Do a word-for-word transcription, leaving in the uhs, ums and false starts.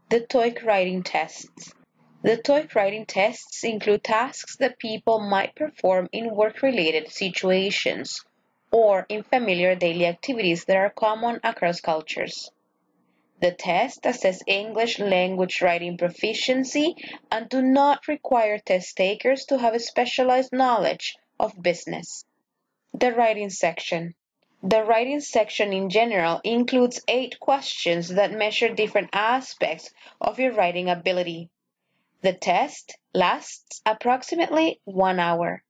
The TOEIC writing tests. The TOEIC writing tests include tasks that people might perform in work-related situations or in familiar daily activities that are common across cultures. The tests assess English language writing proficiency and do not require test takers to have a specialized knowledge of business. The writing section. The writing section in general includes eight questions that measure different aspects of your writing ability. The test lasts approximately one hour.